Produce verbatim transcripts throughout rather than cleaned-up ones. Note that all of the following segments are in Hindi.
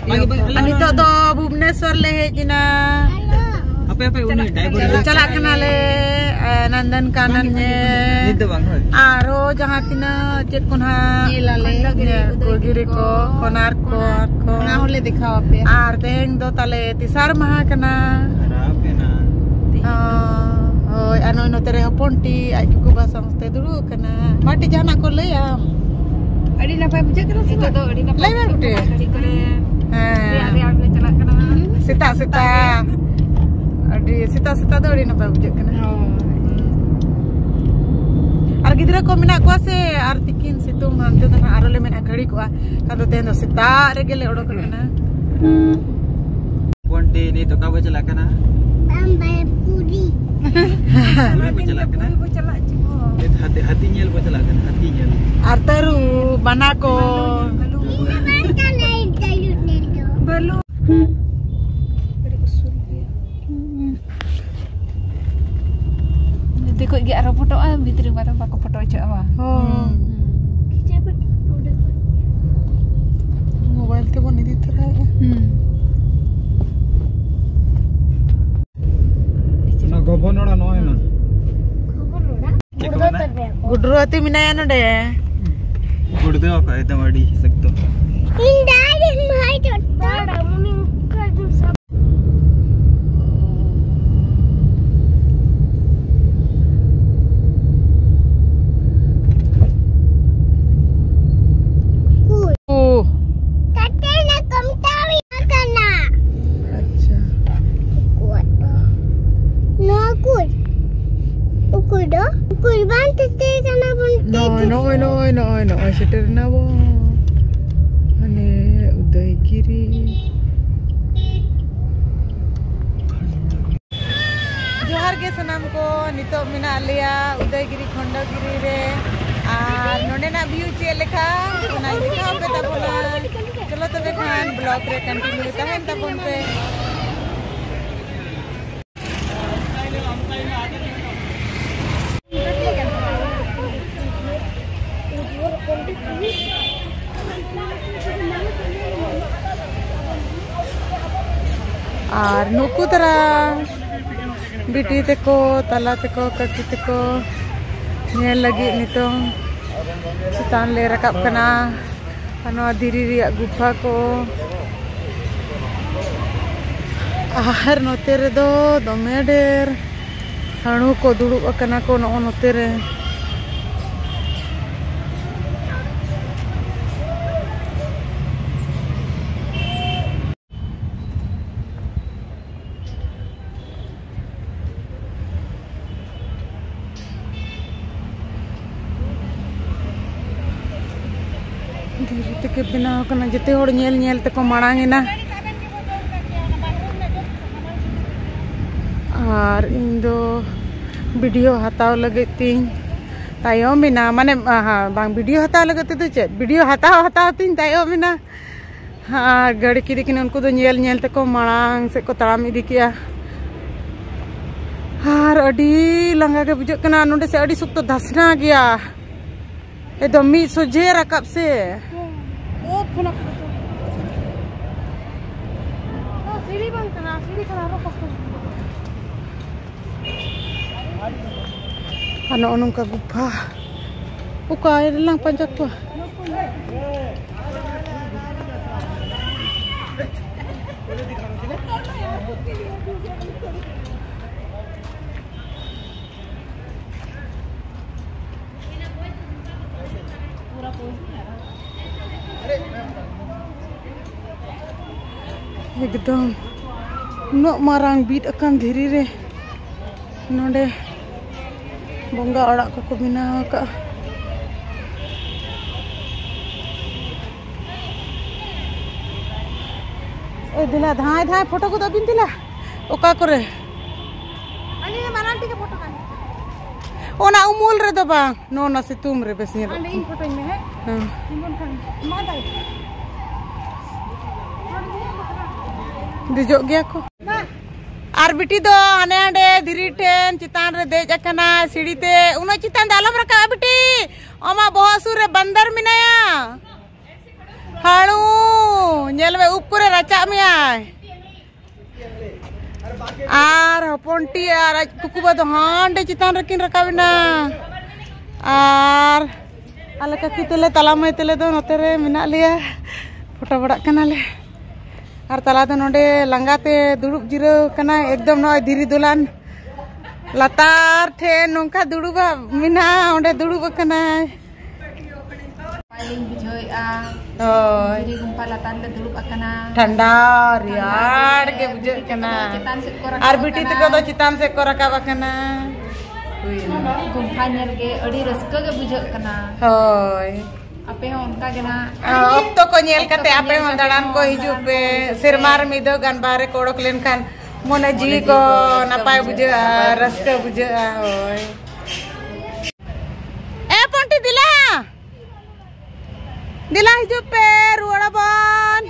Anito to Bhubaneswar le hejina. Apa apa uni driver Chalak kena le Nandan kanan nye. Itu bang. Aro jahat tina chet kunha. Giri ko konar ko ko. Na hole dikhaw pe. Ar teng do tale tisar maha kena. Harap na. Oh, ano ino tere haponti ay ko basang te dulu kena. Mati jana ko le ya. Adi napai bujak kena sih to adi napai. Lai mer te. Hari-hari le chalak kena. Sita sita. Adi sita sita do adi napai bujak kena. Ar gidra ko mina ko se ar tikin situm hantu tana arole men agadi ko kando tendo sita regele odo kena. Ponti ni to ka chalak kana. Tambah puri. Puri bo chalak kana. Puri bo chalak jibo. Hati hati nyel bo chalak kana hati nyel. Artaru banako. Balu. Nanti kok gak ada foto ah, bitri mata pakai foto aja apa? Oh. Mobile ke bani di terang. Hmm. Na governor no na. Gudru ati minaya no de. Gurdev का एकदम अड़ी सकते हो। इंडायरेक्ट माय छोटा मम्मी का जो सब Oh. कटे ना कमतावी करना। अच्छा। कुट। नो कुट। उकुल दो। उकुल बांध ते करना बनते। No no no no no seter na bo. Ane Udaygiri. जोहार के सनाम को नितो मिना लिया उदयगिरी खंडगिरी रे आर नोने ना व्यू चे लेखा ओना दिखा पे तबोना चलो तबे खान ब्लॉग रे कंटिन्यू तहन तबोन पे आर नुकु तरा बिटी तेको तला तेको ककी तेको नेल लगी नितों चेतान ले रकाब कना अनो धीरी रिया गुफा को आहार नोते रे दो दमे डेर हाणु को दुड़ुब कना को नो नोते रे धीरे तक बनाव कना जते होड़ नेल नेल तको माड़ांगेना और इन दो वीडियो हताव लगे तीन तायो मिना माने हाँ बांग वीडियो हताव लगे तो चेत वीडियो हताव हताव तीन तायो मिना हाँ गाड़ी की दिखने उनको तो नेल नेल तको माड़ांग से को ताम इदी किया और अडी लंगा के बुझे कना नोडे से अडी सुक्त धसना गया एकदम मी सोजे रकाब से ओ फुना तो सीढ़ी बंद करना सीढ़ी खराब हो ano anong ka gupa ukay lang panjak ko एकदम नो marang bit akan diri re nonde bonga orak ko ko binaw ka ए दिला धाय धाय फोटो को दबिन दिला ओका करे अनि मानांटी के फोटो कान ओना उमूल रे दो बा नो ना से तुम रे बेसी रे अनि इन फोटो में है हां निमन खान मा दाई दिजो गया को आर बिटी दो आने आंडे धीरी टेन चितान रे देज अकना सीढ़ी ते उनो चितान दालम रखा बिटी ओमा बहुत सुरे बंदर मिनाया हाणू नेल में ऊपर रचा में आय आर हपनटी आर कुकुबा दो हांडे चितान रकिन रकाबिना आर आले काकी तेले तला में तेले दो नोते रे मेना लिया फोटो बड़ा कना ले आर तला दो नोडे लंगाते दुड़ुब जिरो कना एकदम नय धीरी दुलान लातार ठे नोंका दुड़ुबा मिना ओंडे दुड़ुब कना paling bujoy-a oh jadi gumpa latan le duluk akana ठंडा रियाड़ के बुझे कना cetan se korak आर बिटी तको दो चितान से को रकाबा कना gumpa nyel ge adi raska ge bujak kana होय ape hon onka ge na ऑक्तो को नेल कते आपे हन दड़ान को हिजु पे सिरमार मिदो गन बारे कोड़क लेन खान मोने जीवी को नपाय बुझे रस्का बुझे होय ए पंटी दिला दिला हिजु पे रुड़ा बन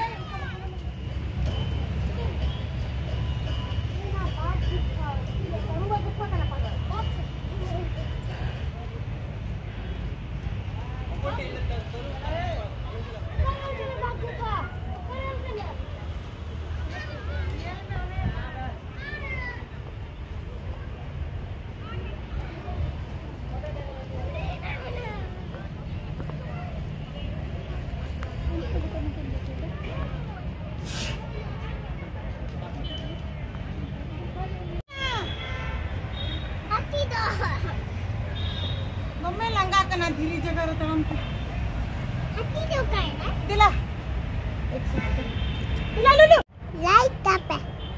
मम्मी लंगा कना धीरे जगह रे तम Hati tu kan? दिला एक सेकंड दिला लुलु Light apa?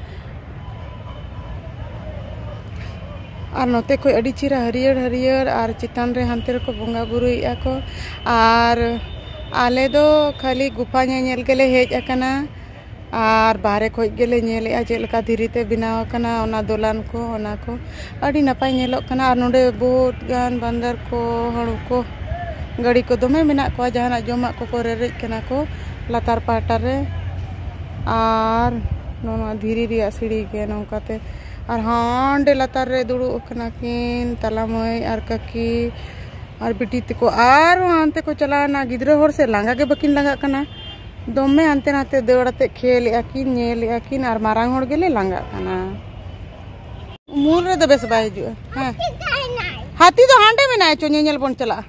और नोते कोई अड़ी चिरा हरियर हरियर और चितान रे हांते को बंगा बुरुइया को और आले दो खाली गुफा नेल गेले हेज अकना और बाहरे खोज गेले नेले चेलका धीरीते बनाव कना ओना दोलान को ओना को अड़ी नपाय नेलोक कना और नोडे बहुत गान बंदर को हणु को गाड़ी को दमे मेना को जहाना जमा को को रेरेज कना को लातार पाटा रे और नोना धीरी रिया सीढ़ी के नौकाते और हांडे लातार रे दुड़ु कना किन तला मई और काकी और बिटी तको और हांते को चलाना गिद्रो होर से लांगा के बकिन लगा कना दमे हांते नाते दौड़ते खेल आकिन नेल आकिन और मारांग होड़ गेले लांगा कना मूल रे द बेस बाय हिजु हां हाथी तो हांडे में नाय चो नेल बन चला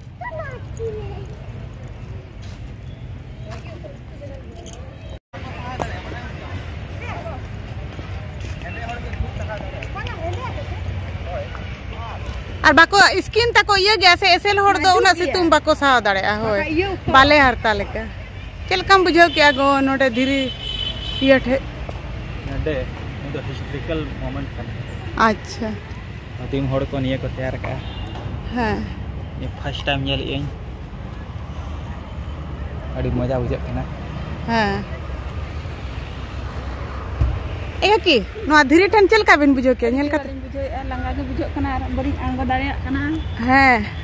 और बाको स्किन तको ये गैसे एसेल होड़ दो उना से तुम बाको सा दाड़े होय बाले हरता लेका चल कम बुझो क्या गो नोटे धीरी ये ठे नडे तो हिस्टोरिकल मोमेंट kan अच्छा tim hor ko niya ko tayar ka हां ये first time nyel ing adi moja bujak kana हां ए की नो धीरी ठन चल का बिन बुझो के नेल का bujoy langa ge bujak kana bari anggo dare kana हां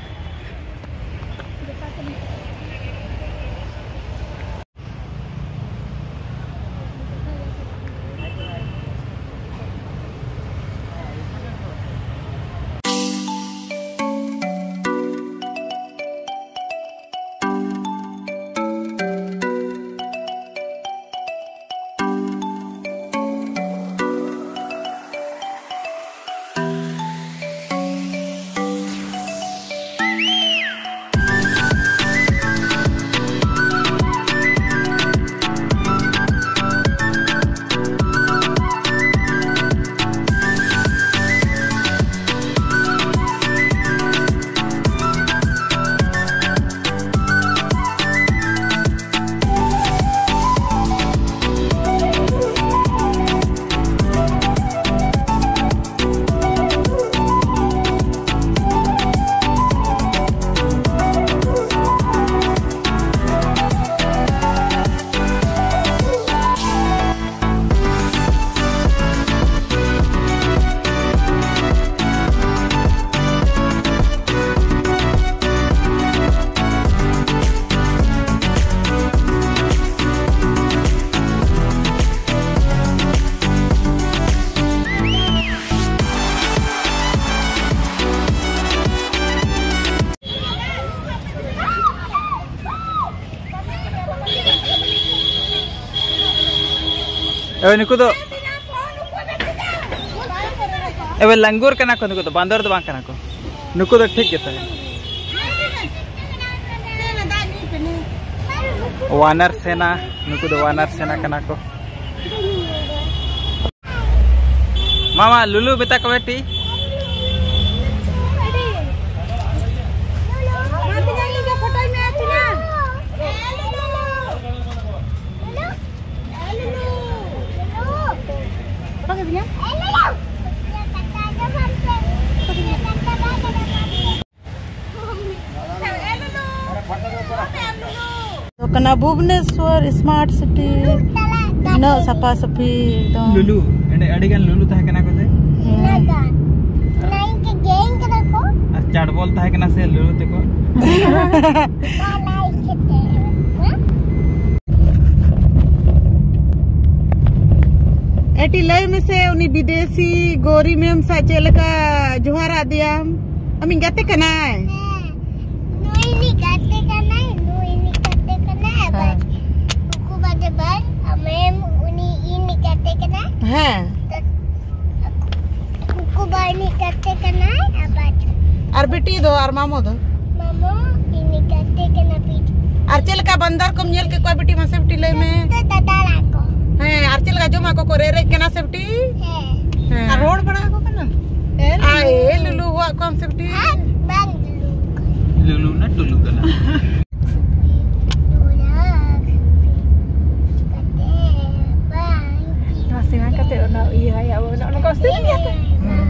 Eh niku tuh. Eh langgur kena ko niku tuh bandar tuh bang kena ko. Niku tuh ठीक gitu. Wanar Sena, niku tuh Wanar Sena kena ko. Mama Lulu beta ko beti. तो कना भुवनेश्वर स्मार्ट सिटी न सफा सफी एकदम Lulu, ende adigan Lulu tah kena ko te. Naik ke geng kena ko. As chat bol tah kena se Lulu te ko. Naik ke te. एटी लय में से उनी विदेशी गोरी मेम सा चेलका जोहारा दिया अमी गाते कनाय Nui ni kate kana, nui ni kate kana. Bas. Buku baca bas. Amem uni ini kate kana. हां Buku bani kate kana. Abad. और बेटी दो और मामो दो Mama ini kate kana pit. और चेलका बंदर को मिल के कोई बेटी में सेफ्टी लय में Tata talako. है और चेलका जो मा को को रे रे केना सेफ्टी He. और रोड बड़ा को कना आ ए लुलु हुआ कौन safety An bang dulu. Lulu na Lulu kena. Tolak. Kate bang. Masih nak kata nak iya ya, nak nak kau sini ya.